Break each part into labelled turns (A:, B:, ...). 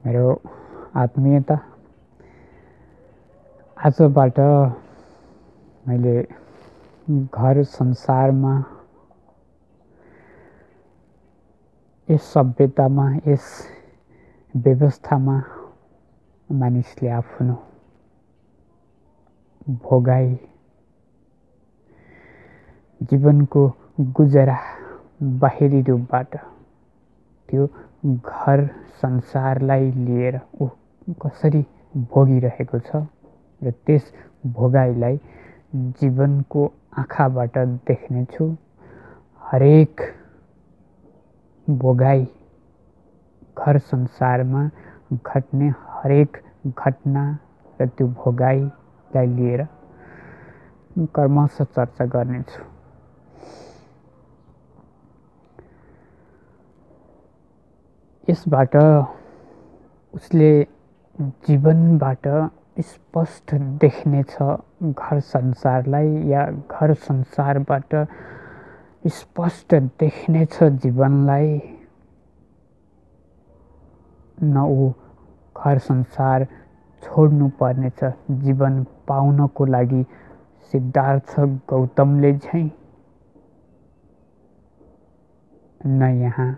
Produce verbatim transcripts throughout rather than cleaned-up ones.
A: मेरो आत्मीयता, आजबाट मैले घर संसारमा, यस सभ्यतामा, यस व्यवस्थामा मानिसले आफ्नो भोगाई, जीवनको गुजरा बाहिरी रूपबाट त्यो घर संसारलाई लिएर ऊ कसरी भोगिरहेको छ र त्यस भोगाइलाई जीवनको आँखाबाट देख्नेछु। हरेक भोगाई, घर संसारमा घट्ने हरेक घटना र त्यो भोगाइलाई लिएर क्रमशः चर्चा गर्नेछु। यसबाट उसले जीवनबाट स्पष्ट देख्नेछ घर संसारलाई, या घर संसारबाट स्पष्ट देख्नेछ जीवनलाई। न ऊ घर संसार छोड्नु पर्नेछ जीवन पाउनको लागि, सिद्धार्थ गौतमले झैं न यहाँ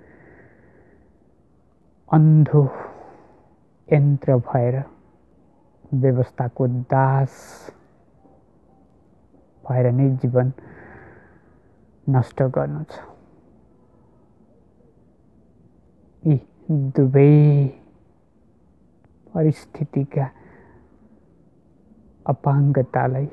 A: अन्धो यन्त्र भएर व्यवस्थाको दास भएर नै जीवन नष्ट गर्नु छ। यी दुवै परिस्थितिका अपाङ्गतालाई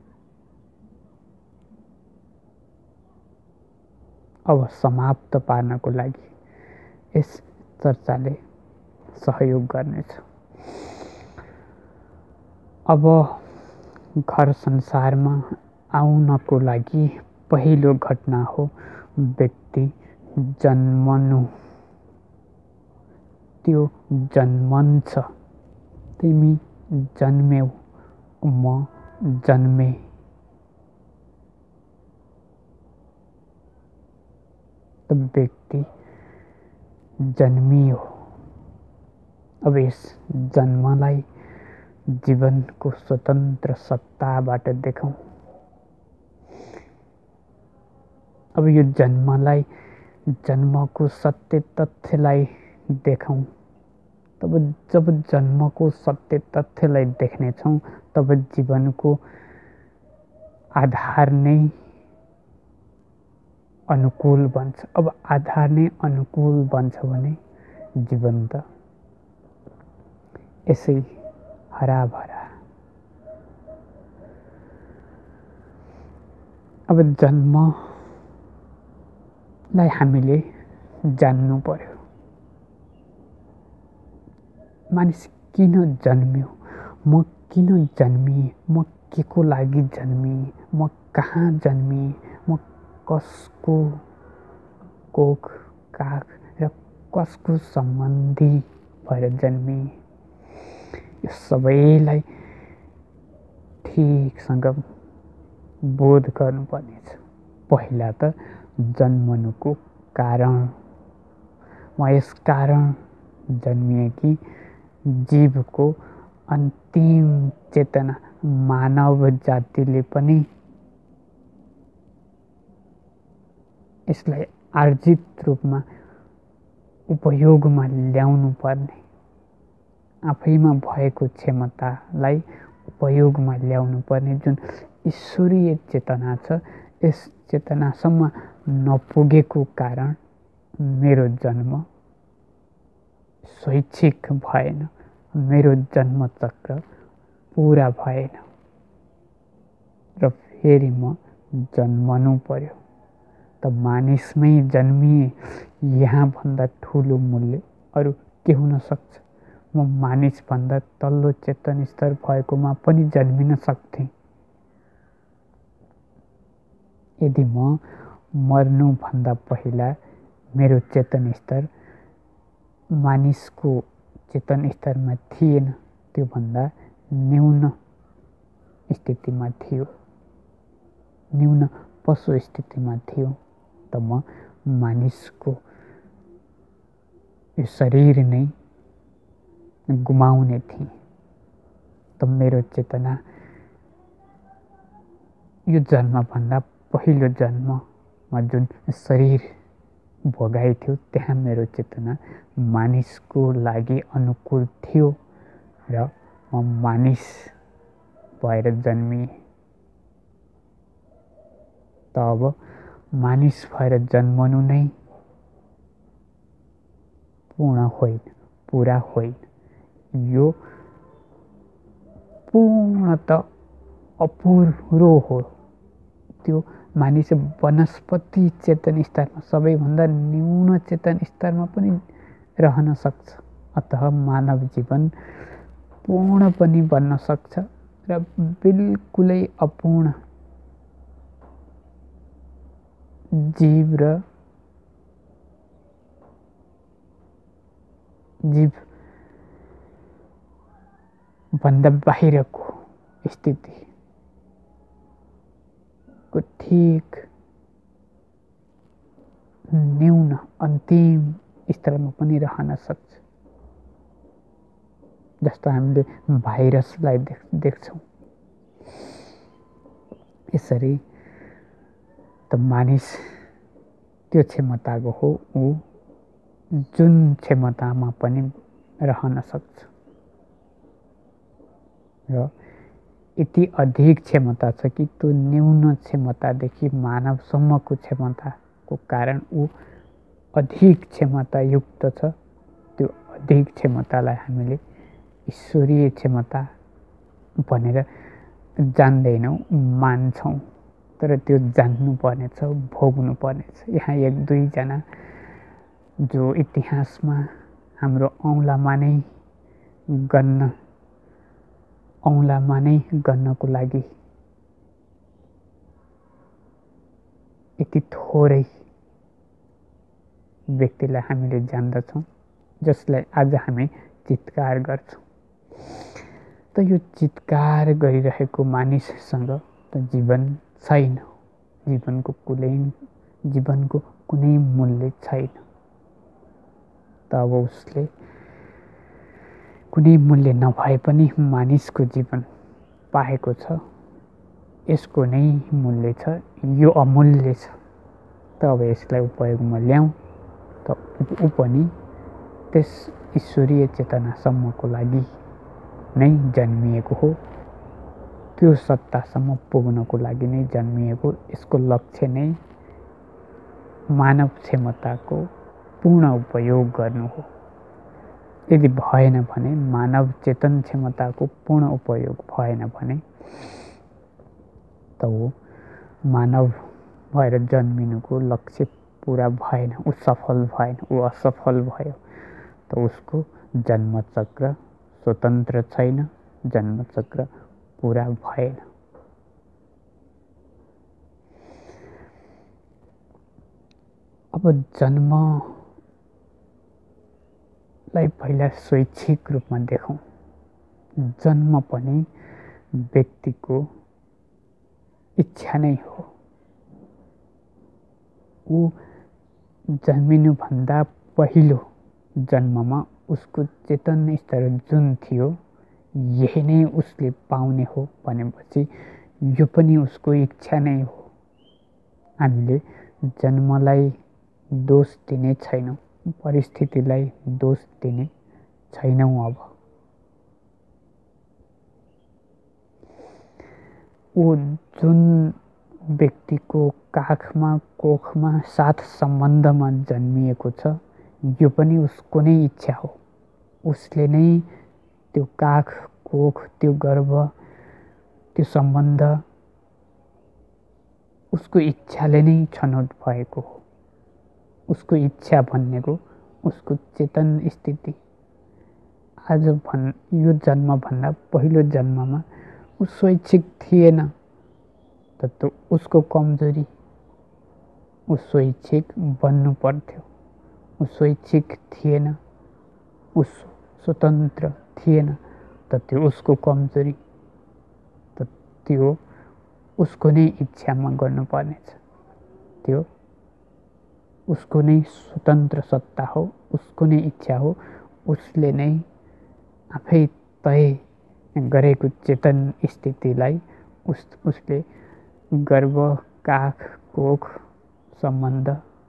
A: अब समाप्त पार्नको लागि यस चर्चाले सहयोग गर्नेछ। अब घर संसारमा आउनको लागि पहिलो घटना हो व्यक्ति जन्मनु। त्यो जन्मन्छ, तिमी जन्मेऊ, म जन्मे। त व्यक्ति जन्मियो। अब यस जन्मलाई जीवनको स्वतन्त्र सत्ताबाट देखौँ। अब यो जन्मलाई, जन्मको सत्य तथ्यलाई देखौँ। तब जब जन्मको सत्य तथ्यलाई देख्नेछौँ, तब जीवनको आधार नै अनुकूल बन्छ। अब आधार नै अनुकूल बन्छ भने जीवन त यसै हराभरा। अब जन्मलाई हामीले जान्नु पर्यो। मानिस किन जन्मियो, म किन जन्मिएँ, म के को लागि जन्मिएँ, म कहाँ जन्मिएँ, म कसको कोख काख र कसको सम्बन्धी भएर जन्मिएँ, यो सबैलाई ठिकसँग बोध गर्नुपर्नेछ। पहिला त जन्मनुको कारण, म यस कारण जन्मिएँ कि जीवको अन्तिम चेतना मानव जातिले पनि यसलाई आर्जित रूपमा उपयोगमा ल्याउनु पर्ने, आफैमा भएको क्षमतालाई उपयोगमा ल्याउनु पर्ने जुन ईश्वरीय चेतना छ, यस चेतनासम्म नपुगेको कारण मेरो जन्म स्वैच्छिक भएन, मेरो जन्मचक्र पुरा भएन र फेरि म जन्मनु पर्यो। त मानिसमै जन्मिए, यहाँ भन्दा ठुलो मूल्य अरू के हुन सक्छ। म मानिस भन्दा तल्लो चेतन स्तर भएकोमा पनि जन्मिन सक्थेँ। यदि म मर्नुभन्दा पहिला मेरो चेतन स्तर मानिसको चेतन स्तरमा थिएन, त्यो भन्दा न्यून स्थितिमा थियो, न्यून पशु स्थितिमा थियो, त म मानिसको यो शरीर नै गुमाउने थिएँ। त मेरो चेतना यो जन्मभन्दा पहिलो जन्ममा जुन शरीर भोगाइ थियो त्यहाँ मेरो चेतना मानिसको लागि अनुकूल थियो र म मानिस भएर जन्मिएँ। त अब मानिस भएर जन्मनु नै पूर्ण होइन, पुरा होइन। यो पूर्णत अपूरो हो। त्यो मानिस वनस्पति चेतन स्तरमा सबैभन्दा न्यून चेतन स्तरमा पनि रहन सक्छ। अतः मानव जीवन पूर्ण पनि बन्न सक्छ र बिल्कुलै अपूर्ण जीव र जीव भन्दा बाहिरको स्थिति को ठीक न्यून अन्तिम स्तरमा पनि रहन सक्छ। जस्तो हामीले भाइरसलाई देख्छौँ यसरी त मानिस त्यो क्षमताको हो, ऊ जुन क्षमतामा पनि रहन सक्छ र यति अधिक क्षमता छ कि त्यो न्यून क्षमतादेखि मानवसम्मको क्षमताको कारण ऊ अधिक क्षमतायुक्त छ। त्यो अधिक क्षमतालाई हामीले ईश्वरीय क्षमता भनेर जान्दैनौँ, मान्छौँ। तर त्यो जान्नु पर्नेछ, भोग्नु पर्नेछ। यहाँ एक दुईजना जो इतिहासमा हाम्रो औँलामा नै गन्न औँलामा नै गन्नको लागि यति थोरै व्यक्तिलाई हामीले जान्दछौँ, जसलाई आज हामी चित्कार गर्छौँ। त यो चित्कार गरिरहेको मानिससँग त जीवन छैन, जीवनको कुनै जीवनको कुनै मूल्य छैन। त अब उसले कुनै मूल्य नभए पनि मानिसको जीवन पाएको छ, यसको नै मूल्य छ, यो अमूल्य छ। त अब यसलाई उपयोगमा ल्याउँ त ऊ पनि त्यस ईश्वरीय चेतनासम्मको लागि नै जन्मिएको हो, त्यो सत्तासम्म पुग्नको लागि नै जन्मिएको। यसको लक्ष्य नै मानव क्षमताको पूर्ण उपयोग गर्नु हो। यदि भएन भने, मानव चेतन क्षमताको पूर्ण उपयोग भएन भने त ऊ मानव भएर जन्मिनुको लक्ष्य पुरा भएन, ऊ सफल भएन, ऊ असफल भयो। त उसको जन्मचक्र स्वतन्त्र छैन, जन्मचक्र पुरा भएन। अब जन्मलाई पहिला स्वैच्छिक रूपमा देखौँ। जन्म पनि व्यक्तिको इच्छा नै हो। ऊ जन्मिनुभन्दा पहिलो जन्ममा उसको चेतन स्तर जुन थियो यही नै उसले पाउने हो भनेपछि यो पनि उसको इच्छा नै हो। हामीले जन्मलाई दोष दिने छैनौँ, परिस्थितिलाई दोष दिने छैनौँ। अब ऊ जुन व्यक्तिको काखमा कोखमा साथ सम्बन्धमा जन्मिएको छ यो पनि उसको नै इच्छा हो। उसले नै त्यो काख कोख, त्यो गर्भ, त्यो सम्बन्ध उसको इच्छाले नै छनौट भएको हो। उसको इच्छा भनेको उसको चेतन स्थिति। आज भन् यो जन्मभन्दा पहिलो जन्ममा ऊ स्वैच्छिक थिएन, त उसको कमजोरी, ऊ स्वैच्छिक बन्नु पर्थ्यो। ऊ स्वैच्छिक थिएन, ऊ स्वतन्त्र थिएन, त त्यो उसको कमजोरी, त त्यो उसको नै इच्छामा गर्नुपर्नेछ। त्यो उसको नै स्वतन्त्र सत्ता हो, उसको नै इच्छा हो। उसले नै आफै तय गरेको चेतन स्थितिलाई उस उसले गर्भ काख कोख सम्बन्ध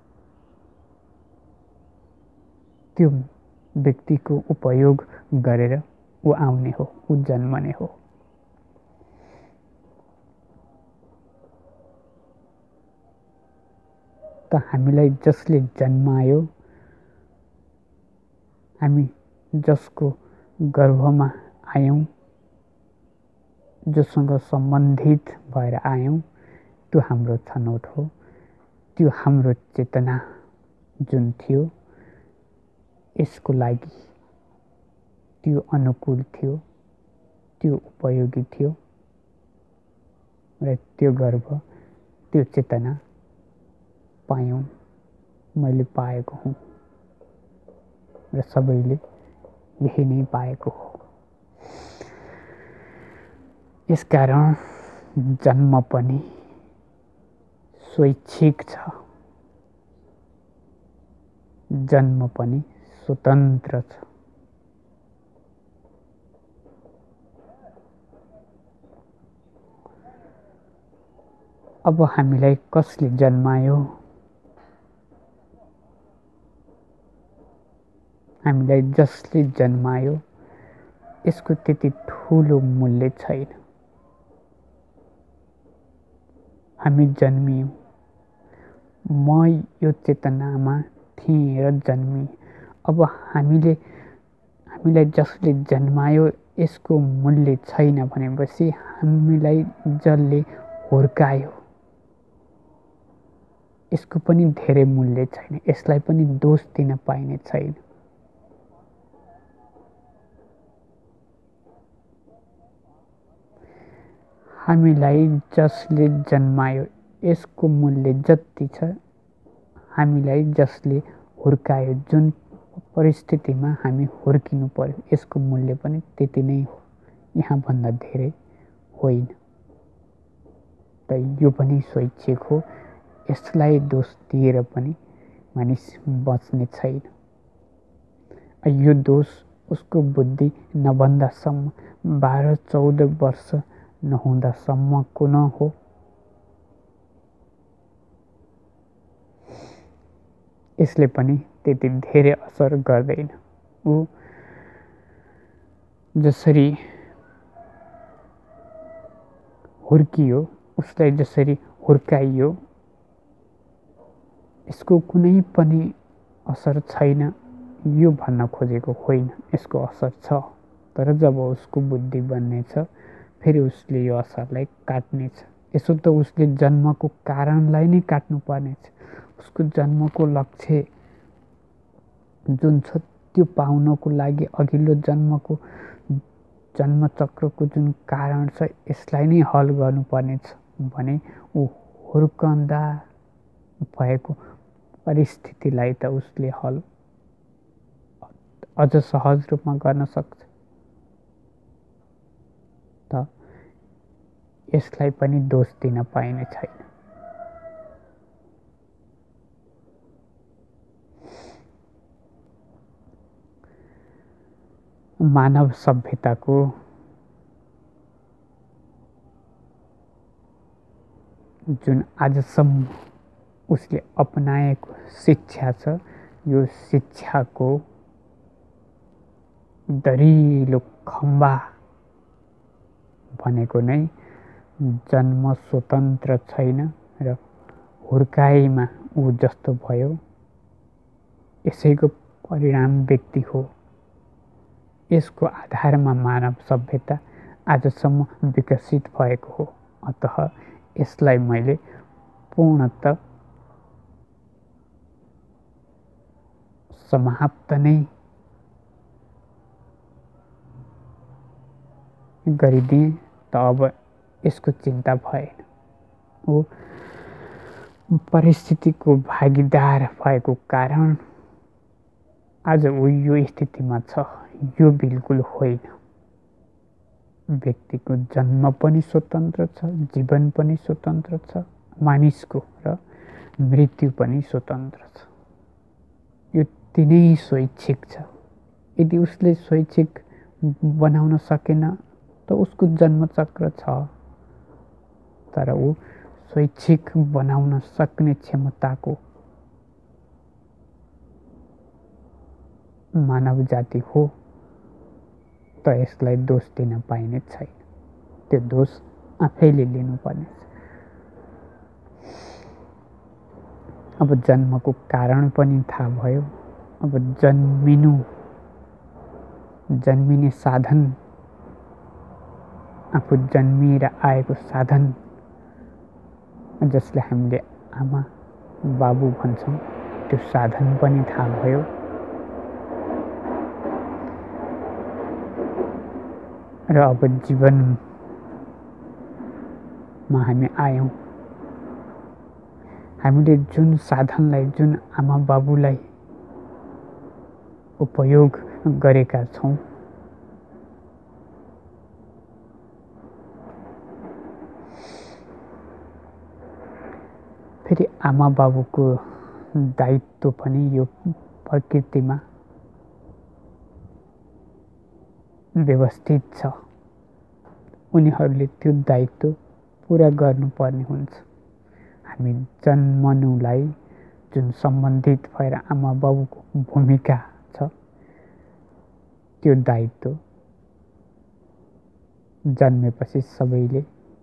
A: त्यो व्यक्तिको उपयोग गरेर ऊ आउने हो, ऊ जन्मने हो। त हामीलाई जसले जन्मायो, हामी जसको गर्भमा आयौँ, जोसँग सम्बन्धित भएर आयौँ, त्यो हाम्रो छनौट हो। त्यो हाम्रो चेतना जुन थियो, यसको लागि त्यो अनुकूल थियो, त्यो उपयोगी थियो र त्यो गर्भ, त्यो चेतना पायौँ, मैले पाएको हुँ र सबैले यही नै पाएको हो। यसकारण जन्म पनि स्वैच्छिक छ, जन्म पनि स्वतन्त्र छ। अब हामीलाई कसले जन्मायो, हामीलाई जसले जन्मायो, यसको त्यति ठुलो मूल्य छैन। हामी जन्मियौँ, म यो चेतनामा थिएँ र जन्मिएँ। अब हामीले हामीलाई जसले जन्मायो यसको मूल्य छैन भनेपछि हामीलाई जसले हुर्कायो यसको पनि धेरै मूल्य छैन। यसलाई पनि दोष दिन पाइने छैन। हामीलाई जसले जन्मायो यसको मूल्य जति छ, हामीलाई जसले हुर्कायो, जुन परिस्थितिमा हामी हुर्किनु पर्यो, यसको मूल्य पनि त्यति नै हो, यहाँभन्दा धेरै होइन। त यो पनि स्वैच्छिक हो, यसलाई दोष दिएर पनि मानिस बच्ने छैन। यो दोष उसको बुद्धि नबन्दासम्म, बाह्र चौध वर्ष नहुँदासम्मको न हो। यसले पनि त्यति धेरै असर गर्दैन। ऊ जसरी हुर्कियो, उसलाई जसरी हुर्काइयो, यसको कुनै पनि असर छैन यो भन्न खोजेको होइन। यसको असर छ, तर जब उसको बुद्धि बन्नेछ फेरि उसले यो असरलाई काट्नेछ। यसो त उसले जन्मको कारणलाई नै काट्नु पर्नेछ। उसको जन्मको लक्ष्य जुन छ त्यो पाउनको लागि अघिल्लो जन्मको जन्मचक्रको जुन कारण छ यसलाई नै हल गर्नुपर्नेछ भने ऊ हुर्कँदा भएको परिस्थितिलाई त उसले हल अझ सहज रूपमा गर्न सक्छ। त यसलाई पनि दोष दिन पाइने छैन। मानव सभ्यताको जुन आजसम्म उसले अपनाएको शिक्षा छ, यो शिक्षाको दरिलो खम्बा भनेको नै जन्म स्वतन्त्र छैन र हुर्काइमा ऊ जस्तो भयो यसैको परिणाम व्यक्ति हो। यसको आधारमा मानव सभ्यता आजसम्म विकसित भएको हो। अतः यसलाई मैले पूर्णतः समाप्त नै गरिदिएँ, त अब यसको चिन्ता भएन। ऊ परिस्थितिको भागीदार भएको कारण आज ऊ यो स्थितिमा छ। यो बिल्कुल होइन। व्यक्तिको जन्म पनि स्वतन्त्र छ, जीवन पनि स्वतन्त्र छ, मानिसको र मृत्यु पनि स्वतन्त्र छ। यो तिनै स्वैच्छिक छ। यदि उसले स्वैच्छिक बनाउन सकेन त उसको जन्मचक्र छ, तर ऊ स्वैच्छिक बनाउन सक्ने क्षमताको मानव जाति हो त यसलाई दोष दिन पाइने छैन। त्यो दोष आफैले लिनुपर्ने। अब जन्मको कारण पनि थाहा भयो। अब जन्मिनु जन्मिने साधन, आफू जन्मिएर आएको साधन, जसले हामीले आमा बाबु भन्छौँ, त्यो साधन पनि थाहा भयो। र अब जीवनमा हामी आयौँ। हामीले जुन साधनलाई, जुन आमा बाबुलाई उपयोग गरेका छौँ, फेरि आमा बाबुको दायित्व पनि यो प्रकृतिमा व्यवस्थित छ। उनीहरूले त्यो दायित्व पुरा गर्नुपर्ने हुन्छ। हामी जन्मनुलाई जुन सम्बन्धित भएर आमा बाबुको भूमिका छ, त्यो दायित्व जन्मेपछि सबैले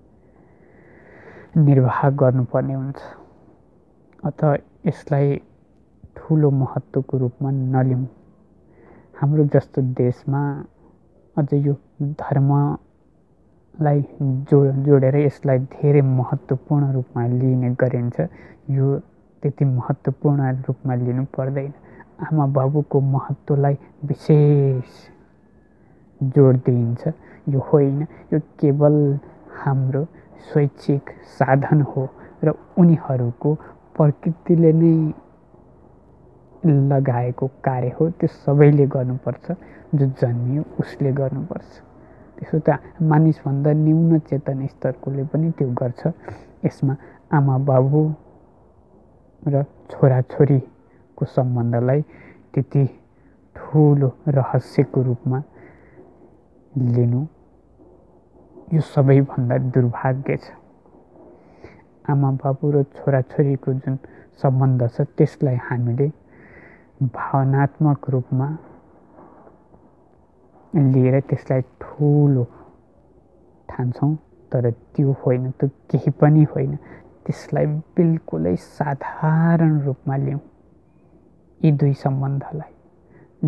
A: निर्वाह गर्नुपर्ने हुन्छ। अत यसलाई ठुलो महत्त्वको रूपमा नलिउँ। हाम्रो जस्तो देशमा अझ यो धर्मलाई जो जोडेर यसलाई धेरै महत्त्वपूर्ण रूपमा लिने गरिन्छ। यो त्यति महत्त्वपूर्ण रूपमा लिनु पर्दैन। आमा बाबुको महत्त्वलाई विशेष जोड दिइन्छ। यो होइन, यो केवल हाम्रो स्वैच्छिक साधन हो र उनीहरूको प्रकृतिले नै लगाएको कार्य हो। त्यो सबैले गर्नुपर्छ। जो जन्मियो उसले गर्नुपर्छ। त्यसो त मानिसभन्दा न्यून चेतन स्तरकोले पनि त्यो गर्छ। यसमा आमा बाबु र छोराछोरीको सम्बन्धलाई त्यति ठुलो रहस्यको रूपमा लिनु यो सबैभन्दा दुर्भाग्य छ। आमा बाबु र छोराछोरीको जुन सम्बन्ध छ त्यसलाई हामीले भावनात्मक रूपमा लिएर त्यसलाई ठुलो ठान्छौँ, तर त्यो होइन, त्यो केही पनि होइन। त्यसलाई बिल्कुलै साधारण रूपमा लिउँ। यी दुई सम्बन्धलाई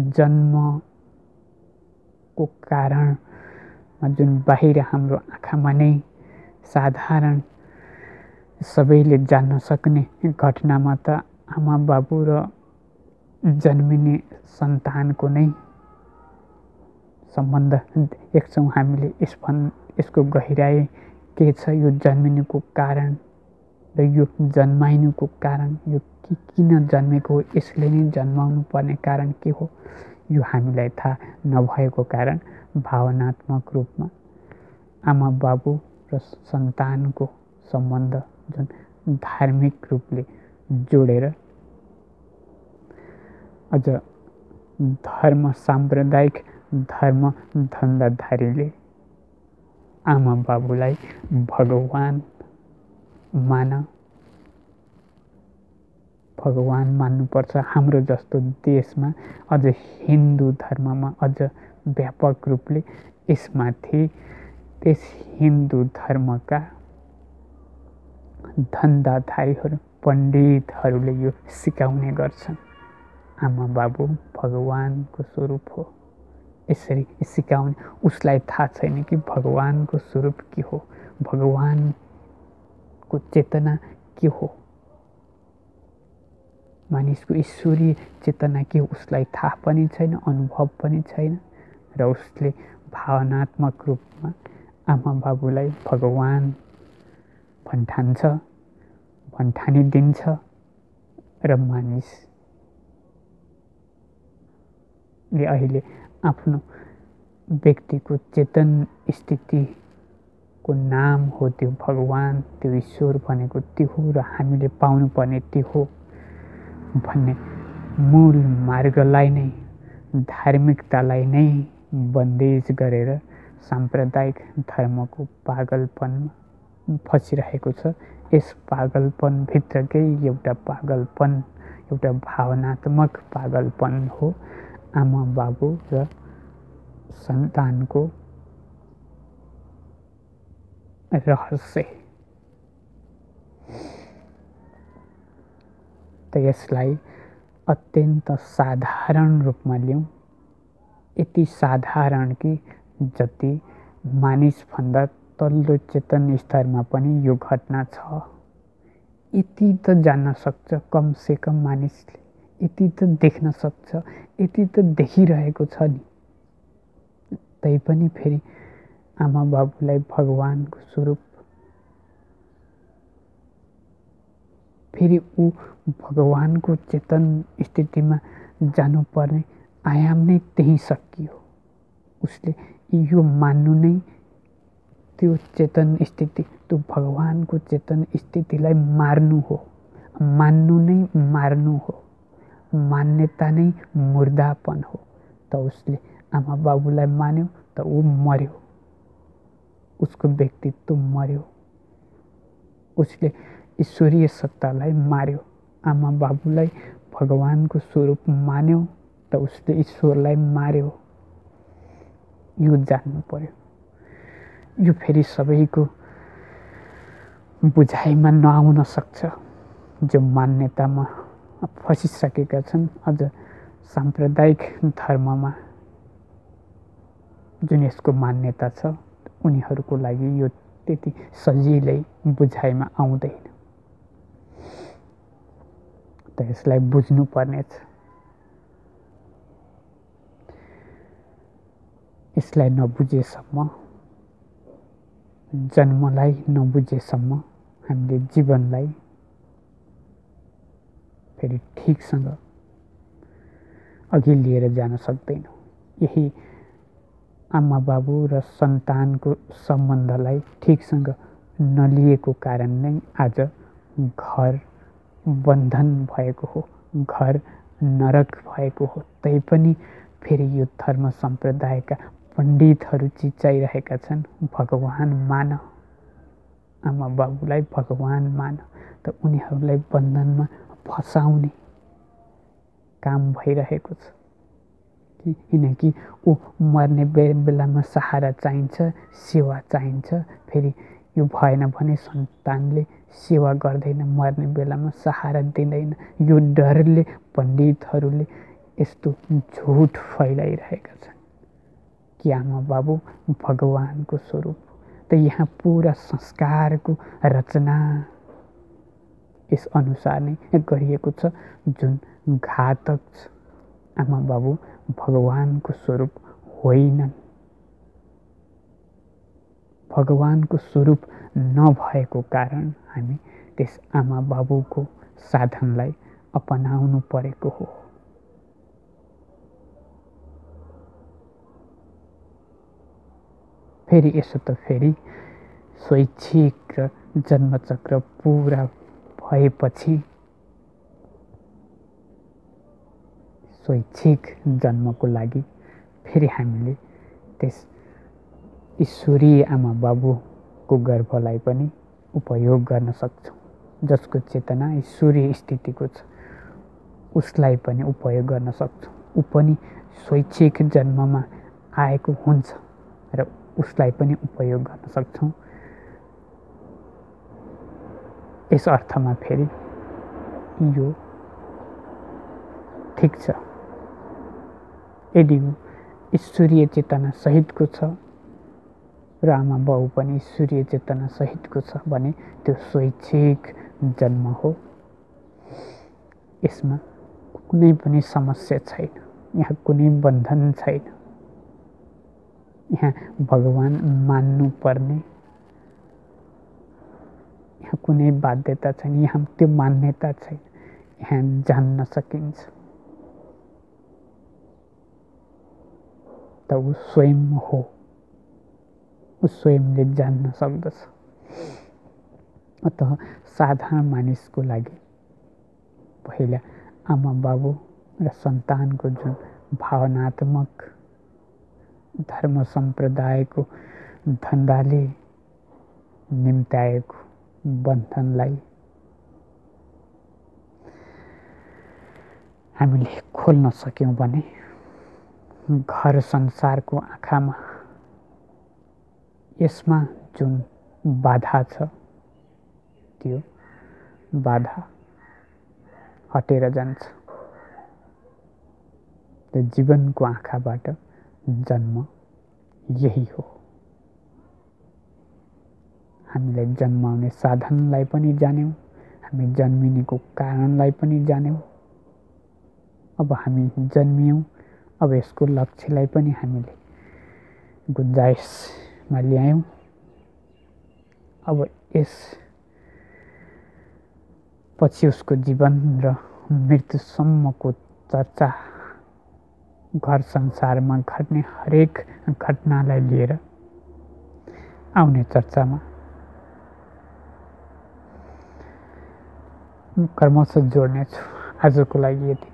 A: जन्मको कारणमा जुन बाहिर हाम्रो आँखामा नै साधारण सबैले जान्न सक्ने घटनामा त आमा बाबु र जन्मिने सन्तानको नै सम्बन्ध देख्छौँ हामीले। यस भन् यसको गहिराई के छ, यो जन्मिनुको कारण र यो जन्माइनुको कारण, यो कि किन जन्मेको हो, यसले नै जन्माउनु पर्ने कारण के हो, यो हामीलाई थाहा नभएको कारण भावनात्मक रूपमा आमा बाबु र सन्तानको सम्बन्ध जुन धार्मिक रूपले जोडेर अझ धर्म साम्प्रदायिक धर्म धन्दाधारीले आमा बाबुलाई भगवान मान भगवान मान्नुपर्छ। हाम्रो जस्तो देशमा अझ हिन्दू धर्ममा अझ व्यापक रूपले यसमाथि त्यस हिन्दू धर्मका धन्दाधारीहरू पण्डितहरूले यो सिकाउने गर्छन्। आमा बाबु भगवानको स्वरूप हो। यसरी सिकाउने उसलाई थाहा छैन कि भगवानको स्वरूप के हो, भगवानको चेतना के हो, मानिसको ईश्वरीय चेतना के हो, उसलाई थाहा पनि छैन, अनुभव पनि छैन। र उसले भावनात्मक रूपमा आमा बाबुलाई भगवान भन्ठान्छ, भन्ठानी दिन्छ र मानिसले अहिले आफ्नो व्यक्तिको चेतन स्थितिको नाम हो त्यो भगवान, त्यो ईश्वर भनेको त्यो हो र हामीले पाउनुपर्ने त्यो हो भन्ने मूल मार्गलाई नै, धार्मिकतालाई नै बन्देज गरेर साम्प्रदायिक धर्मको पागलपनमा फसिरहेको छ। यस पागलपनभित्रकै एउटा पागलपन, एउटा भावनात्मक पागलपन हो आमा बाबु र सन्तानको रहस्य। त यसलाई अत्यन्त साधारण रूपमा लिउँ, यति साधारण कि जति मानिसभन्दा तल्लो चेतन स्तरमा पनि यो घटना छ। यति त जान्न सक्छ कम से कम मानिसले, यति त देख्न सक्छ, यति त देखिरहेको छ नि। तैपनि फेरि आमा बाबुलाई भगवानको स्वरूप, फेरि ऊ भगवानको चेतन स्थितिमा जानुपर्ने आयाम नै त्यही सकियो। उसले यो मान्नु नै त्यो चेतन स्थिति, त्यो भगवानको चेतन स्थितिलाई मार्नु हो। मान्नु नै मार्नु हो, मान्यता नै मुर्दापन हो। त उसले आमा बाबुलाई मान्यो त ऊ मर्यो, उसको व्यक्तित्व मर्यो। उसले ईश्वरीय सत्तालाई मार्यो। आमा बाबुलाई भगवानको स्वरूप मान्यो त उसले ईश्वरलाई मार्यो। यो जान्नु पर्यो। यो फेरि सबैको बुझाइमा नआउन सक्छ। जो मान्यतामा फसिसकेका छन्, अझ साम्प्रदायिक धर्ममा जुन यसको मान्यता छ, उनीहरूको लागि यो त्यति सजिलै बुझाइमा आउँदैन। त यसलाई बुझ्नु पर्नेछ। यसलाई नबुझेसम्म, जन्मलाई नबुझेसम्म हामीले जीवनलाई फेरि ठिकसँग अघि लिएर जान सक्दैनौँ। यही आमा बाबु र सन्तानको सम्बन्धलाई ठिकसँग नलिएको कारण नै आज घर बन्धन भएको हो, घर नरक भएको हो। तैपनि फेरि यो धर्म सम्प्रदायका पण्डितहरू चिचाइरहेका छन्, भगवान मान, आमा बाबुलाई भगवान मान। त उनीहरूलाई बन्धनमा फसाउने काम भइरहेको छ। किनकि ऊ मर्ने बेलामा सहारा चाहिन्छ, सेवा चाहिन्छ। फेरि यो भएन भने सन्तानले सेवा गर्दैन, मर्ने बेलामा सहारा दिँदैन। यो डरले पण्डितहरूले यस्तो झुट फैलाइरहेका छन् कि आमा बाबु भगवानको स्वरूप। त यहाँ पुरा संस्कारको रचना यस अनुसार नै गरिएको छ, जुन घातक छ। आमा बाबु भगवानको स्वरूप होइनन्। भगवानको स्वरूप नभएको कारण हामी त्यस आमा बाबुको साधनलाई अपनाउनु परेको हो। फेरि यसो त फेरि स्वैच्छिक र जन्मचक्र पुरा भएपछि स्वैच्छिक जन्मको लागि फेरि हामीले त्यस ईश्वरीय आमा बाबुको गर्भलाई पनि उपयोग गर्न सक्छौँ। जसको चेतना ईश्वरीय स्थितिको छ, उसलाई पनि उपयोग गर्न सक्छौँ। ऊ पनि स्वैच्छिक जन्ममा आएको हुन्छ र उसलाई पनि उपयोग गर्न सक्छौँ। यस अर्थमा फेरि यो ठिक छ। यदि ईश्वरीय चेतना सहितको छ र आमा बाउ पनि ईश्वरीय चेतना सहितको छ भने त्यो स्वैच्छिक जन्म हो। यसमा कुनै पनि समस्या छैन, यहाँ कुनै बन्धन छैन। यहाँ भगवान मान्नु पर्ने यहाँ कुनै बाध्यता छैन, यहाँ त्यो मान्यता छैन। यहाँ जान्न सकिन्छ। त ऊ स्वयं हो, ऊ स्वयंले जान्न सक्दछ। अतः साधारण मानिसको लागि पहिला आमा बाबु र सन्तानको जुन भावनात्मक धर्म सम्प्रदायको धन्दाले निम्त्याएको बन्धनलाई हामीले खोल्न सक्यौं भने घर संसारको आँखामा यसमा जुन बाधा छ त्यो बाधा हटेर जान्छ। र जीवनको आँखाबाट जन्म यही हो। हामीले जन्माउने साधनलाई पनि जान्यौं, हामी जन्मिनेको कारणलाई पनि जान्यौं। अब हामी जन्मियौं, अब यसको लक्ष्यलाई पनि हामीले गुन्जाइसमा ल्यायौं। अब यस पछि उसको जीवन र मृत्युसम्मको चर्चा घर संसारमा घट्ने हरेक घटनालाई लिएर आउने चर्चामा क्रमशः जोड्नेछु। आजको लागि यति।